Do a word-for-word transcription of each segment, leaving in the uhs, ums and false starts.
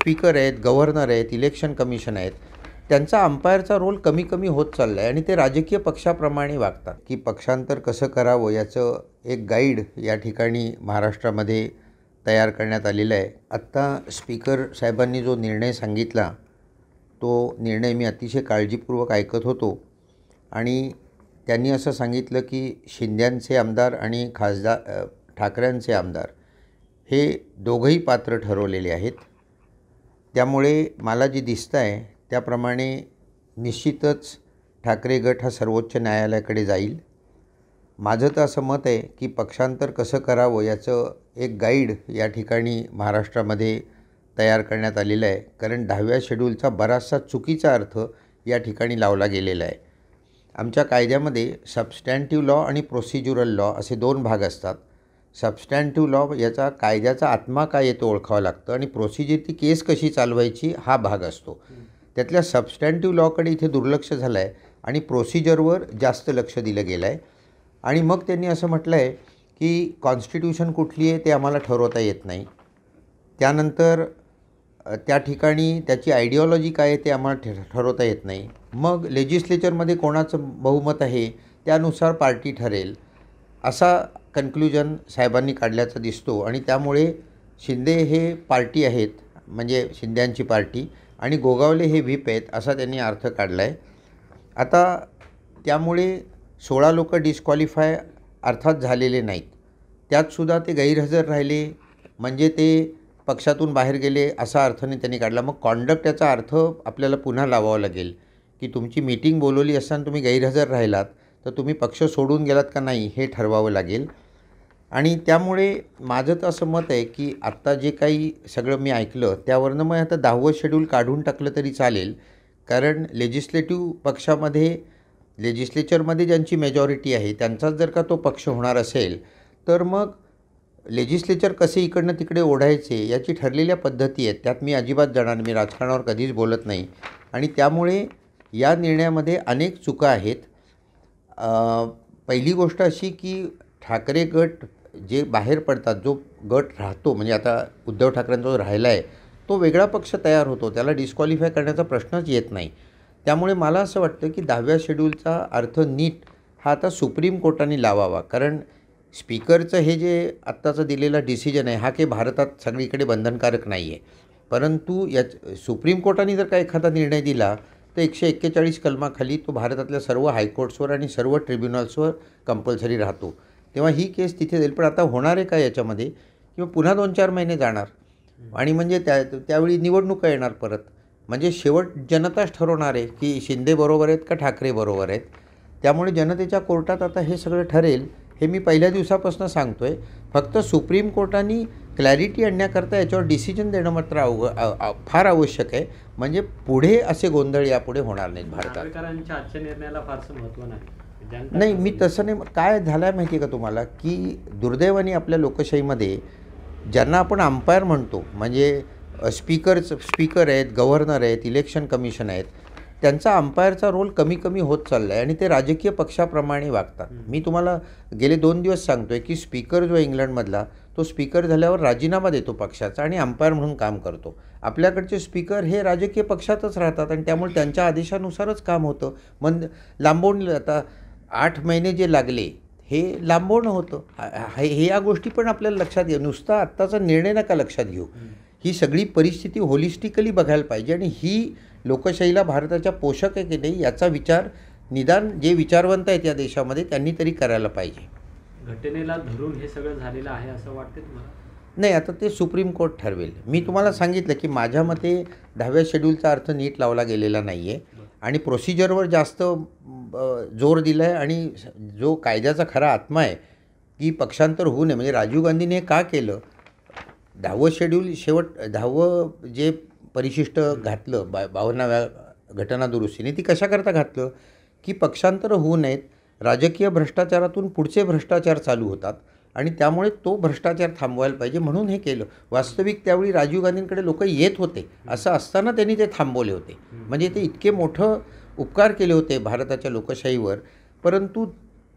Speaker आहेत, governor आहेत, election commission आहेत, त्यांचा अंपायरचा रोल कमी कमी होत चालला आहे आणि ते राजकीय पक्षाप्रमाणे वागतात. की पक्षांतर कसं करावं याचं एक गाईड या ठिकाणी महाराष्ट्रामध्ये तयार करण्यात आलेलं आहे. आत्ता स्पीकर साहेबांनी जो निर्णय सांगितला तो निर्णय मी अतिशय काळजीपूर्वक ऐकत होतो आणि त्यांनी असं सांगितलं की शिंद्यांचे आमदार आणि खासदार ठाकरेंचे आमदार हे दोघंही पात्र ठरवलेले आहेत. त्यामुळे मला जे दिसतं आहे त्याप्रमाणे निश्चितच ठाकरे गट हा सर्वोच्च न्यायालयाकडे जाईल. माझं तर असं मत आहे की पक्षांतर कसं करावं याचं एक गाईड या ठिकाणी महाराष्ट्रामध्ये तयार करण्यात आलेलं आहे. कारण दहाव्या शेड्यूलचा बराचसा चुकीचा अर्थ या ठिकाणी लावला गेलेला आहे. आमच्या कायद्यामध्ये सबस्टॅन्टिव्ह लॉ आणि प्रोसिज्युरल लॉ असे दोन भाग असतात. सबस्टॅन्टिव्ह लॉ याचा कायद्याचा आत्मा काय येतो ओळखावं लागतं आणि प्रोसिजर ती केस कशी चालवायची हा भाग असतो. त्यातल्या सबस्टॅन्टिव्ह लॉकडे इथे दुर्लक्ष झालं आहे आणि प्रोसिजरवर जास्त लक्ष दिलं गेलं आहे. आणि मग त्यांनी असं म्हटलं आहे की कॉन्स्टिट्यूशन कुठली आहे ते आम्हाला ठरवता येत नाही. त्यानंतर त्या ठिकाणी त्याची आयडिओलॉजी काय आहे ते आम्हाला ठ ठरवता येत नाही. मग लेजिस्लेचरमध्ये कोणाचं बहुमत आहे त्यानुसार पार्टी ठरेल असा कन्क्लुजन साहेबांनी काढल्याचं दिसतो. आणि त्यामुळे शिंदे हे पार्टी आहेत म्हणजे शिंद्यांची पार्टी आणि गोगावले हे व्हीप आहेत असा त्यांनी अर्थ काढला आहे. आता त्यामुळे सोळा लोक डिस्क्वालिफाय अर्थात झालेले नाहीत. त्यातसुद्धा ते गैरहजर राहिले म्हणजे ते पक्षातून बाहेर गेले असा अर्थाने त्यांनी काढला. मग कॉन्डक्ट याचा अर्थ आपल्याला पुन्हा लावावा लागेल की तुमची मीटिंग बोलवली असताना तुम्ही गैरहजर राहिलात तर तुम्ही पक्ष सोडून गेलात का नाही हे ठरवावं लागेल. आणि त्यामुळे माझं तर असं मत आहे की आत्ता जे काही सगळं मी ऐकलं त्यावरनं मग आता दहावं शेड्यूल काढून टाकलं तरी चालेल. कारण लेजिस्लेटिव्ह पक्षामध्ये लेजिस्लेचरमध्ये ज्यांची मेजॉरिटी आहे त्यांचाच जर का तो पक्ष होणार असेल तर मग लेजिस्लेचर कसे इकडनं तिकडे ओढायचे याची ठरलेल्या पद्धती आहेत. त्यात मी अजिबात जाणार मी राजकारणावर कधीच बोलत नाही. आणि त्यामुळे या निर्णयामध्ये अनेक चुका आहेत. पहिली गोष्ट अशी की ठाकरे गट जे बाहेर पडतात जो गट राहतो म्हणजे आता उद्धव ठाकरेंचा जो राहिला आहे तो वेगळा पक्ष तयार होतो त्याला डिस्क्वालिफाय करण्याचा प्रश्नच येत नाही. त्यामुळे मला असं वाटतं की दहाव्या शेड्यूलचा अर्थ नीट हा आता सुप्रीम कोर्टाने लावावा. कारण स्पीकरचं हे जे आत्ताचं दिलेला डिसिजन आहे हा काही भारतात सगळीकडे बंधनकारक नाही आहे. परंतु या सुप्रीम कोर्टाने जर का एखादा निर्णय दिला तर एकशे एक्केचाळीस कलमाखाली तो भारतातल्या सर्व हायकोर्ट्सवर आणि सर्व ट्रिब्युनल्सवर कंपल्सरी राहतो. तेव्हा ही केस तिथे जाईल. पण आता होणार आहे का याच्यामध्ये किंवा पुन्हा दोन चार महिने जाणार आणि म्हणजे त्या त्यावेळी निवडणुका येणार परत. म्हणजे शेवट जनताच ठरवणार आहे की शिंदे बरोबर आहेत का ठाकरे बरोबर आहेत. त्यामुळे जनतेच्या कोर्टात आता हे सगळं ठरेल हे मी पहिल्या दिवसापासून सांगतो आहे. फक्त सुप्रीम कोर्टाने क्लॅरिटी आणण्याकरता याच्यावर डिसिजन देणं मात्र अव फार आवश्यक आहे. म्हणजे पुढे असे गोंधळ यापुढे होणार नाहीत भारतात. नागरिकांच्या आजच्या निर्णयाला फारसं महत्त्व नाही. नाही मी तसं नाही. काय झालं आहे माहिती आहे का तुम्हाला की दुर्दैवाने आपल्या लोकशाहीमध्ये ज्यांना आपण अंपायर म्हणतो म्हणजे स्पीकरच स्पीकर आहेत, गव्हर्नर आहेत, इलेक्शन कमिशन आहेत, त्यांचा अंपायरचा रोल कमी कमी होत चालला आहे आणि ते राजकीय पक्षाप्रमाणे वागतात. मी तुम्हाला गेले दोन दिवस सांगतो आहे की स्पीकर जो इंग्लंडमधला तो स्पीकर झाल्यावर राजीनामा देतो पक्षाचा आणि अंपायर म्हणून काम करतो. आपल्याकडचे स्पीकर हे राजकीय पक्षातच राहतात आणि त्यामुळे त्यांच्या आदेशानुसारच काम होतं. मग लांबवून आता आठ महिने जे लागले हे लांबवणं होतं. हे या गोष्टी पण आपल्याला लक्षात घेऊ. नुसता आत्ताचा निर्णय नका लक्षात घेऊ. ही सगळी परिस्थिती होलिस्टिकली बघायला पाहिजे आणि ही लोकशाहीला भारताच्या पोषक आहे की नाही याचा विचार निदान जे विचारवंत आहेत या देशामध्ये त्यांनी तरी करायला पाहिजे. घटनेला धरून हे सगळं झालेलं आहे असं वाटतं तुम्हाला? नाही आता ते सुप्रीम कोर्ट ठरवेल. मी तुम्हाला सांगितलं की माझ्या मते दहाव्या शेड्यूलचा अर्थ नीट लावला गेलेला नाही आहे आणि प्रोसिजरवर जास्त जोर दिला आहे. आणि जो कायद्याचा खरा आत्मा आहे की पक्षांतर होऊ नये म्हणजे राजीव गांधीने का केलं दहावं शेड्यूल शेवट दहावं जे परिशिष्ट घातलं बा बावन्नाव्या घटनादुरुस्तीने ती कशाकरता घातलं की पक्षांतर होऊ नयेत. राजकीय भ्रष्टाचारातून पुढचे भ्रष्टाचार चालू होतात आणि त्यामुळे तो भ्रष्टाचार थांबवायला पाहिजे म्हणून हे केलं. वास्तविक त्यावेळी राजीव गांधींकडे लोक येत होते असं असताना त्यांनी ते थांबवले होते. म्हणजे ते इतके मोठं उपकार केले होते भारताच्या लोकशाहीवर. परंतु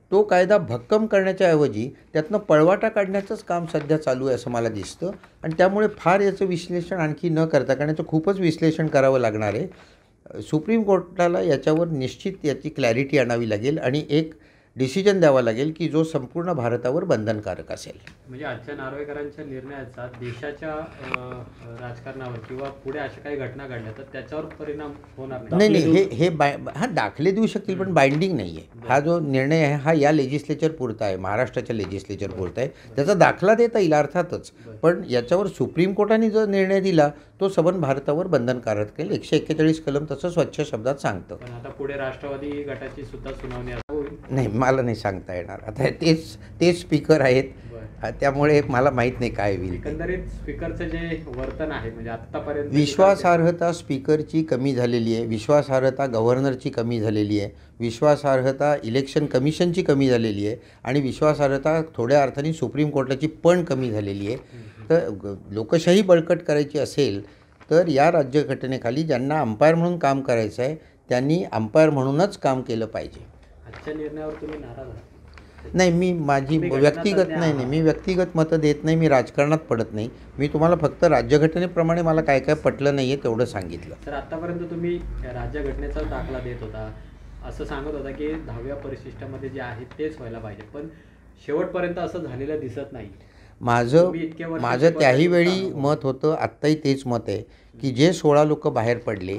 तो कायदा भक्कम करण्याच्या ऐवजी त्यातनं पळवाटा काढण्याचंच काम सध्या चालू आहे असं मला दिसतं. आणि त्यामुळे फार याचं विश्लेषण आणखी न करता, कारण याचं खूपच विश्लेषण करावं लागणार आहे. सुप्रीम कोर्टाला याच्यावर निश्चित याची क्लॅरिटी आणावी लागेल आणि एक डिसिजन द्यावा लागेल की जो संपूर्ण भारतावर बंधनकारक असेल. म्हणजे आजच्या नार्वेकरांच्या निर्णयाचा देशाच्या अ, राजकारणावर किंवा पुढे अशा काही घटना घडल्या तर त्याच्यावर परिणाम होणार नाही नाही हे हे बाय हा दाखले देऊ शकतील पण बाइंडिंग नाही आहे. हा जो निर्णय आहे हा या लेजिस्लेचर पुरता आहे, महाराष्ट्राच्या लेजिस्लेचर पुरता आहे. त्याचा दाखला देता येईल अर्थातच, पण याच्यावर सुप्रीम कोर्टाने जो निर्णय दिला तो सबंध भारतावर बंधनकारक केल. एकशे एक्केचाळीस कलम तसं स्वच्छ शब्दात सांगतं. पण आता पुढे राष्ट्रवादी गटाची सुद्धा सुनावणी होईल. नाही मला नाही सांगता येणार. आता तेच तेच स्पीकर आहेत, त्यामुळे मला माहीत नाही काय होईल. एकंदरीत स्पीकरचं जे वर्तन आहे म्हणजे आत्तापर्यंत विश्वासार्हता स्पीकरची कमी झालेली आहे, विश्वासार्हता गव्हर्नरची कमी झालेली आहे, विश्वासार्हता इलेक्शन कमिशनची कमी झालेली आहे आणि विश्वासार्हता थोड्या अर्थाने सुप्रीम कोर्टाची पण कमी झालेली आहे. तर लोकशाही बळकट करायची असेल तर या राज्यघटनेखाली ज्यांना अंपायर म्हणून काम करायचं आहे त्यांनी अंपायर म्हणूनच काम केलं पाहिजे. आजच्या निर्णयावर तुम्ही नाराज आहात? नाही मी माझी व्यक्तिगत नाही नाही मी व्यक्तिगत मतं देत नाही. मी राजकारणात पडत नाही. मी तुम्हाला फक्त राज्यघटनेप्रमाणे मला काय काय पटलं नाही आहे तेवढं सांगितलं. तर आत्तापर्यंत तुम्ही राज्यघटनेचा दाखला देत होता, असं सांगत होता की दहाव्या परिशिष्टामध्ये जे आहे तेच व्हायला पाहिजे, पण शेवटपर्यंत असं झालेलं दिसत नाही. माझं माझं त्याही वेळी मत होतं, आत्ताही तेच मत आहे की जे सोळा लोक बाहेर पडले,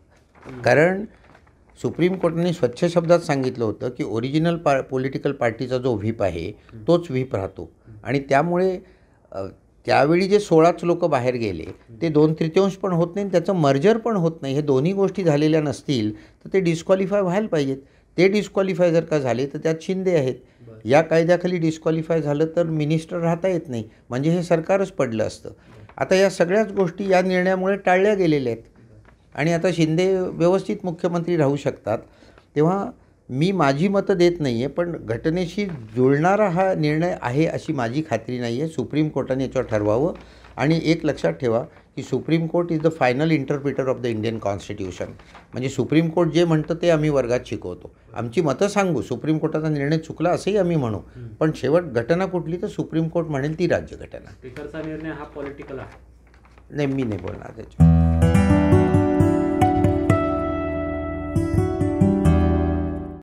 कारण सुप्रीम कोर्टाने स्वच्छ शब्दात सांगितलं होतं की ओरिजिनल पा पॉलिटिकल पार्टीचा जो व्हीप आहे तोच व्हीप राहतो. आणि त्यामुळे त्यावेळी जे सोळाच लोक बाहेर गेले ते दोन तृतीयांश पण होत नाही, त्याचं मर्जर पण होत नाही. हे दोन्ही गोष्टी झालेल्या नसतील तर ते डिस्क्वालिफाय व्हायला पाहिजेत. ते डिस्क्वालिफाय जर का झाले तर त्यात शिंदे आहेत. या कायद्याखाली डिस्क्वालिफाय झालं तर मिनिस्टर राहता येत नाही, म्हणजे हे सरकारच पडलं असतं. आता या सगळ्याच गोष्टी या निर्णयामुळे टाळल्या गेलेल्या आहेत आणि आता शिंदे व्यवस्थित मुख्यमंत्री राहू शकतात. तेव्हा मी माझी मतं देत नाही आहे, पण घटनेशी जुळणारा हा निर्णय आहे अशी माझी खात्री नाही आहे. सुप्रीम कोर्टाने याच्यावर ठरवावं. आणि एक लक्षात ठेवा की supreme court is the final interpreter of the Indian constitution. म्हणजे सुप्रीम कोर्ट जे म्हणतं ते आम्ही वर्गात शिकवतो. आमची मतं सांगू, सुप्रीम कोर्टाचा निर्णय चुकला असंही आम्ही म्हणू, पण शेवट घटना कुठली तर सुप्रीम कोर्ट म्हणेल ती राज्यघटना. स्पीकरचा निर्णय हा पॉलिटिकल आहे. नाही मी नाही बोलणार त्याच्यावर.